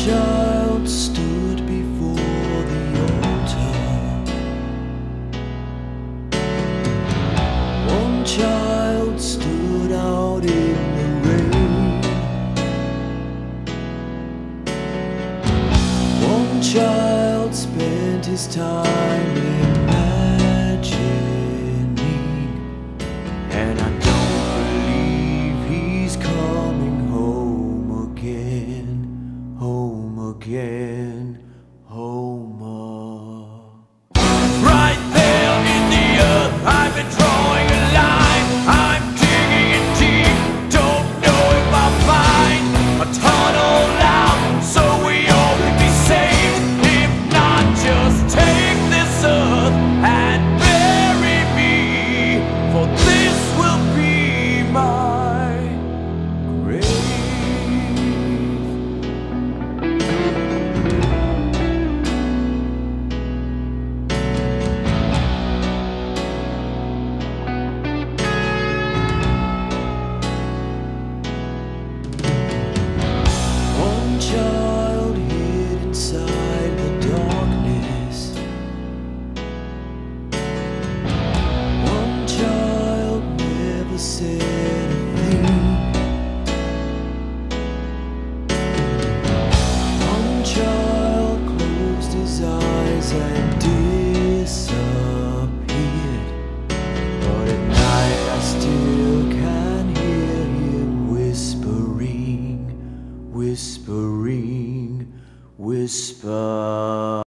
child stood before the altar. One child stood out in the rain. One child spent his time imagining, and I don't believe he's coming home again, home again, home. Right there in the earth, I've been drawing a line. I'm digging it deep, don't know if I'll find a tunnel out so we all can be saved. If not, just take this earth and bury me, for this will be my grave. One child hid inside the darkness. One child never said a thing. One child closed his eyes and disappeared. But at night I still can hear him whispering, whispering, whisper.